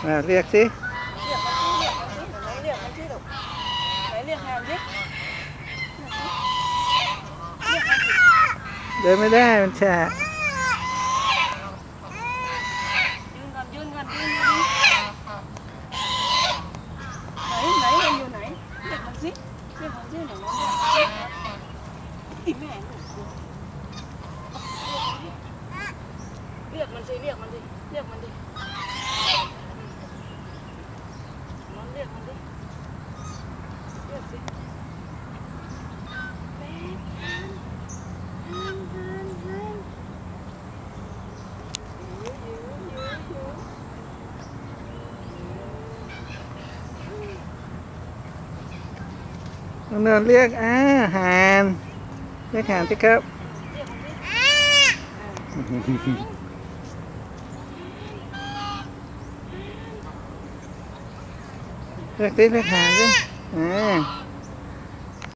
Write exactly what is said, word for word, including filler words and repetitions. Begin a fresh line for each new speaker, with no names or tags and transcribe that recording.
อ่าเรียกสิ
เรียกมันสิเรียกมันสิไหนเรียกมันสิลูกไหนเรียกแฮมดิเรียกมันสิ
เดินไม่ได้มันแฉะ
ยืนก่อนยืนก่อนยืนก่อนไหนไหนมันอยู่ไหนเรียกมันสิเรียกมันสิไหนมันเรียกอีแม่ลูกเรียกมันสิเรียกมันสิเรียกมันดิมันเรียกมันดิเรียกสิ
น้องเนินเรียกอาหารเรียกหารสิครับเรียกสิเรียกหารสิอ่า